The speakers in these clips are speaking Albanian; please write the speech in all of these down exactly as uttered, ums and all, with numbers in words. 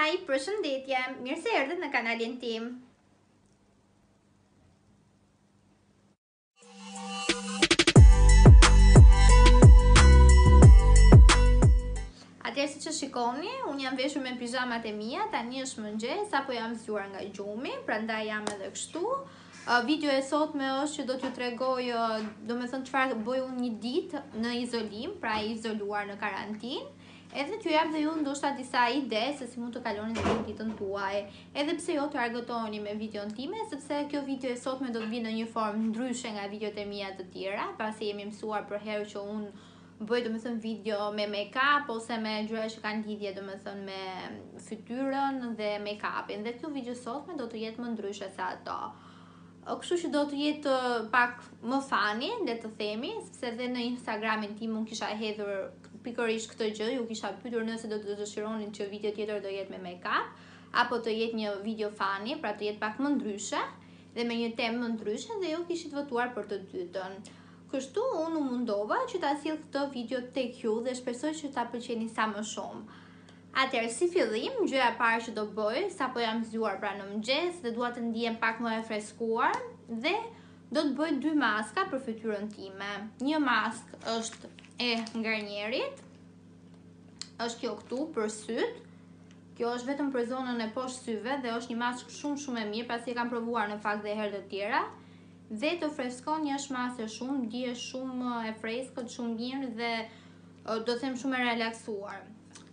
Hi, përshëndetje, mirë se erdhët në kanalin tim. Atëherë siç e shikoni, unë jam veshur me pijamat e mia, tani është mëngjes, apo jam zgjuar nga gjumi, prandaj jam edhe kështu. Video e sotme është që do t'ju tregoj, domethënë çfarë bëj unë një ditë në izolim, pra izoluar në karantinë. Edhe t'ju jap dhe ju ndoshta disa ide se si mund të kaloni dhe ditën tuaj. Edhe pse jo të argëtoheni me videon time, sepse kjo video e sotme do të vinë në një formë ndryshe nga videot e mia të tjera, pasi jemi mësuar për herë që unë bëj domethënë video me make-up ose me gjëra që kanë lidhje domethënë me fytyrën dhe make-upin. Dhe kjo video sotme do të jetë më ndryshe se ato. Kështu që do të jetë pak më fani, le të themi, sepse edhe në Instagramin tim unë kisha hedhur pikërisht këtë gjë, ju kisha pyetur nëse do të dëshironin që video tjetër do jetë me make-up apo të jetë një video fani, pra të jetë pak më ndryshe dhe me një temë më ndryshe dhe ju kishit votuar për të dytën. Kështu unë u mundova që ta sjell këtë video tek ju dhe shpresoj që ta pëlqeni sa më shumë. Atëherë, si fillim, gjëja e parë që do bëj, sapo jam zgjuar pra në mëngjes dhe dua të ndihem pak më e freskuar dhe do të bëj dy maska për fytyrën time. Një mask është e Garnierit, është kjo këtu për syt. Kjo është vetëm për zonën e poshtë syve dhe është një mask shumë shumë e mirë, pasi e kam provuar në fakt dhe herë të tjera. Dhe të freskon një shmase shumë, dije shumë e freskët, shumë mirë dhe do të them shumë e relaksuar.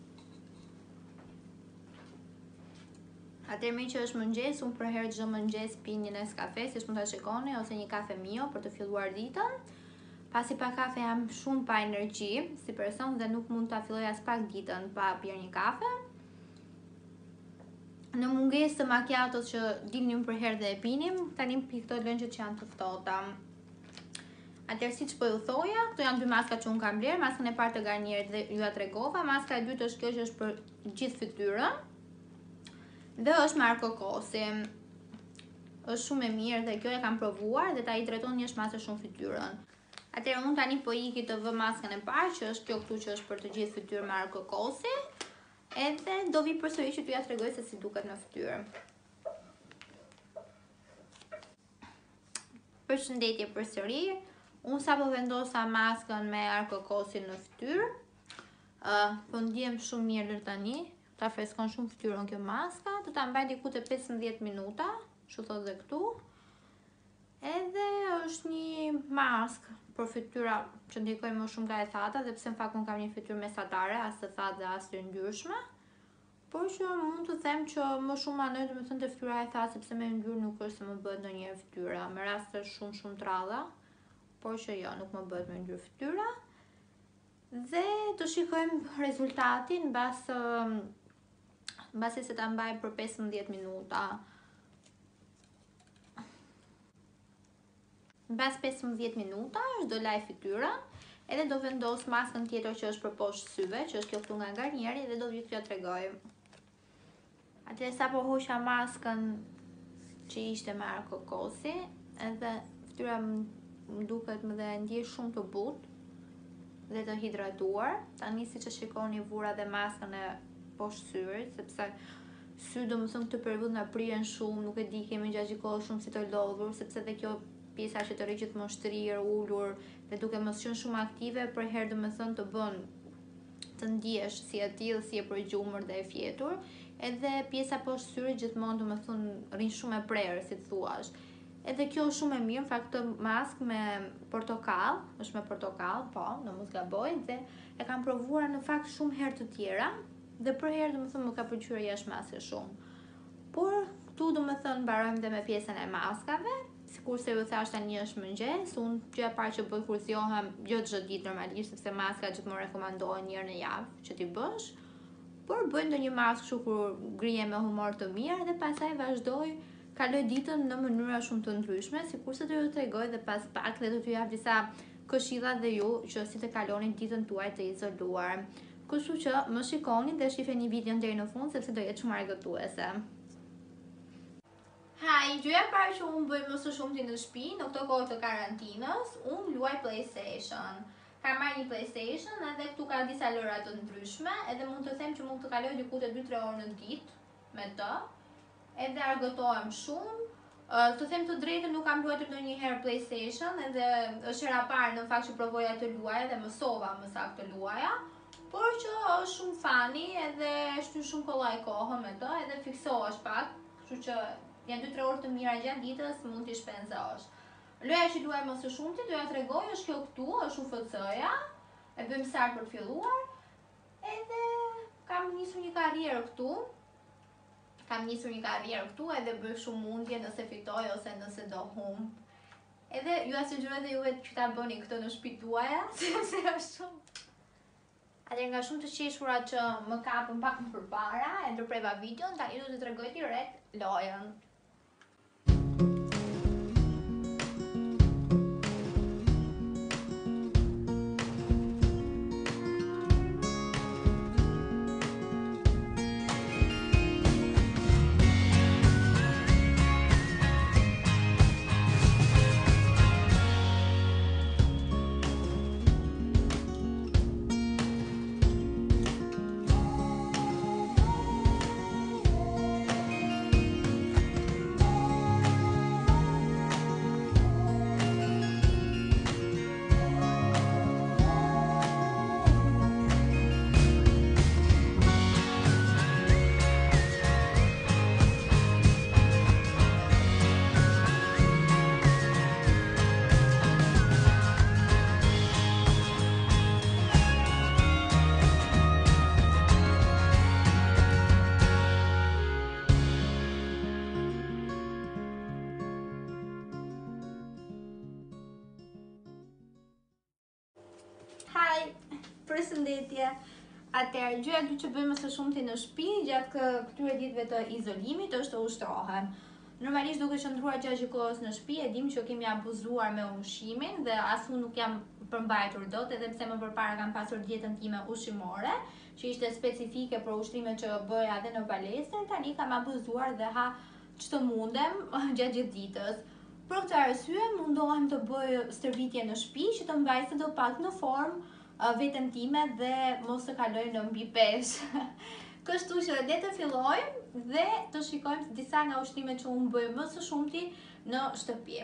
Atëherë me që është mëngjes, unë për herë çdo mëngjes pi një Nescafe, siç mund ta shikoni, ose një kafe mio për të filluar ditën. Pasi pa kafe jam shumë pa energji si person dhe nuk mund ta filloj as pak ditën pa pirë një kafe. Në mungesë të macchiatos që dilnim për herë dhe e pinim, tani pi këto lëngjet që janë të ftohta. Atëherë siç po ju thoja, këto janë dy maska që unë kam bler, maskën e parë të Garnierit dhe ju ja tregova, maska e dytë është kjo që është për gjithë fytyrën. Dhe është marë kokosi. Është shumë e mirë dhe kjo e kam provuar dhe ta i drejton një shmase shumë fytyrën. Atëherë unë tani po iki të vë maskën e parë, që është kjo këtu që është për të gjithë fytyrën marë kokosi. Edhe do vi përsëri që t'ju ja tregoj se si duket në fytyrë. Përshëndetje përsëri. Unë sapo vendosa maskën me arë kokosi në fytyrë. Uh, po ndihem shumë mirë tani. Ta freskon shumë fytyrën kjo maska, do ta mbaj diku te pesëmbëdhjetë minuta, çu thot dhe këtu. Edhe është një mask për fytyra që ndikoj më shumë nga e thata, dhe pse në fakt unë kam një fytyrë mesatare, as të thatë dhe as të ngjyrshme. Por që mund të them që më shumë anoj domethënë te fytyra e thatë, sepse me ngjyrë nuk është se më bëhet ndonjëherë fytyra, me raste shumë shumë të rralla, por që jo, nuk më bëhet me ngjyrë fytyra. Dhe do shikojmë rezultatin mbas mbasi se ta mbaj për pesëmbëdhjetë minuta. Mbas pesëmbëdhjetë minuta do laj fytyrën, edhe do vendos maskën tjetër që është për poshtë syve, që është kjo këtu nga Garnieri, dhe do vi t'ju tregoj. Atëherë sapo hoqa maskën që ishte me arë kokosi, edhe fytyra më duket më dhe ndjej shumë të butë dhe të hidratuar. Tani siç e shikoni vura dhe maskën e poshtë syrit, sepse sy do më thënë këtë periudhë na prihen shumë, nuk e di, kemi gjatë kohë shumë si të lodhur, sepse dhe kjo pjesa që të rri gjithmonë shtrirë, ulur dhe duke mos qenë shumë aktive, për herë do më thënë të bën të ndjesh si e tillë, si e përgjumur dhe e fjetur, edhe pjesa poshtë syrit gjithmonë do më thënë rrin shumë e prerë, si të thuash. Edhe kjo është shumë e mirë, në fakt këtë mask me portokall, është me portokall, po, në mos gaboj, dhe e kam provuar në fakt shumë herë të tjera. Dhe për herë do më thënë më ka pëlqyer jashtëmase shumë. Por këtu do më thënë mbarojmë dhe me pjesën e maskave. Sikurse ju thash tani është mëngjes, unë gjëja e parë që bëj kur zgjohem, jo çdo ditë normalisht, sepse maska gjithmonë rekomandohen një herë në javë që ti bësh. Por bëj ndonjë maskë kështu kur grihem me humor të mirë dhe pastaj vazhdoj, kaloj ditën në mënyra shumë të ndryshme, sikurse do ju tregoj dhe pas pak dhe do t'ju jap disa këshilla dhe ju që si të kaloni ditën tuaj të izoluar. Kështu që më shikoni dhe shifeni videon deri në fund, sepse do jetë shumë argëtuese. Hi, gjëja e parë që unë bëj më së shumti në shtëpi në këtë kohë të karantinës, unë luaj PlayStation. Ka marrë një PlayStation edhe këtu ka disa lojra të ndryshme, edhe mund të them që mund të kaloj diku te dy tre orë në ditë me të. Edhe argëtohem shumë. Uh, të them të drejtën, nuk kam luajtur ndonjëherë PlayStation, edhe është hera parë në fakt që provoja të luaja dhe mësova më saktë të luaja, por që është shumë fani edhe shtyn shumë kollaj kohën me të, edhe fiksohesh pak, kështu që janë dy tre orë të mira gjatë ditës, mund t'i shpenzosh. Loja që luaj më së shumti, doja t'rregoj, është kjo këtu, është U F C-ja, e bëjmë start për filluar, edhe kam nisur një karrierë këtu. Kam nisur një karrierë këtu edhe bëj shumë mundje nëse fitoj ose nëse do humb. Edhe ju asugjeroj dhe juve që ta bëni këtë në shtëpitë tuaja, sepse është shumë. Atëherë nga shumë të qeshura që më kapën pak më përpara, e ndërpreva videon, tani do t'ju tregoj direkt lojën. Hi, përshëndetje. Atëherë, gjëja dy që bëjmë së shumti në shtëpi gjatë këtyre ditëve të izolimit është të ushtrohem. Normalisht duke qëndruar gjatë kohës në shtëpi, e dim që kemi abuzuar me ushqimin dhe as unë nuk jam përmbajtur dot, edhe pse më përpara kam pasur dietën time ushqimore, që ishte specifike për ushtrimet që bëja edhe në palestër, tani kam abuzuar dhe ha ç'të mundem gjatë gjithë ditës. Për këtë arsye mundohem të bëj stërvitje në shtëpi që të mbaj sidopak në formë uh, veten time dhe mos të kaloj në mbi peshë. Kështu që le të fillojmë dhe të shikojmë disa nga ushtrimet që unë bëj më së shumti në shtëpi.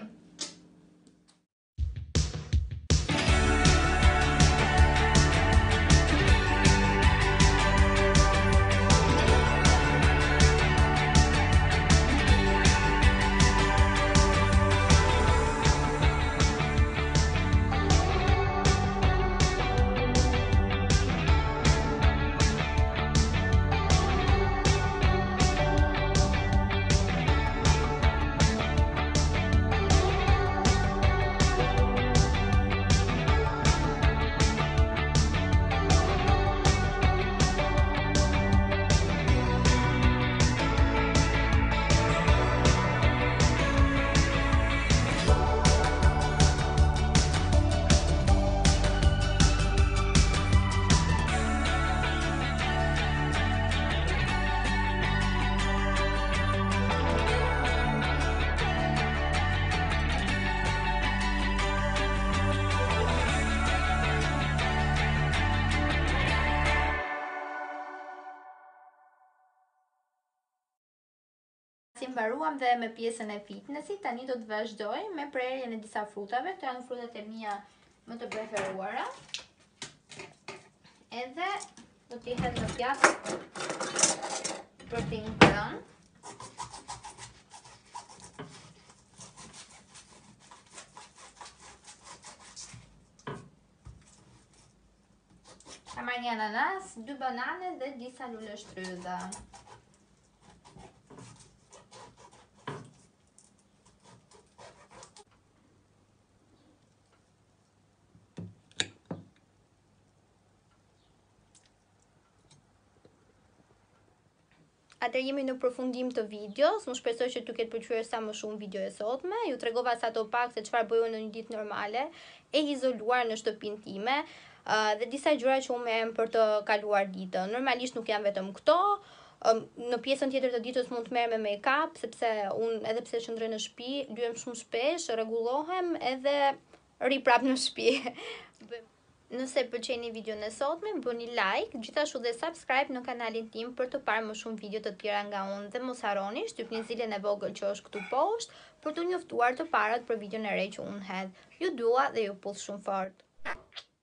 Si mbaruam dhe me pjesën e fitnessit, tani do të vazhdoj me prerjen e disa frutave. Këto janë frutat e mia më të preferuara. Edhe do t'i hedh në pjatë për t'i ngrënë. Kam marrë një ananas, dy banane dhe disa lule shtrydha. Atëherë jemi në përfundim të videos, më shpresoj që t'ju ketë pëlqyer sa më shumë video e sotme. Ju tregova sa të pak se çfarë bëj në një ditë normale e izoluar në shtëpinë time, uh, dhe disa gjëra që unë merrem për të kaluar ditën. Normalisht nuk janë vetëm këto. Um, në pjesën tjetër të ditës mund të merrem me make-up, sepse unë edhe pse qëndroj në shtëpi, lyhem shumë shpesh, rregullohem edhe ri prap në shtëpi. Nëse pëlqeni videon e sotme, bëni like, gjithashtu dhe subscribe në kanalin tim për të parë më shumë video të tjera nga unë dhe mos harroni shtypni zilën e vogël që është këtu poshtë për të njoftuar të parat për videon e re që unë hedh. Ju dua dhe ju puth shumë fort.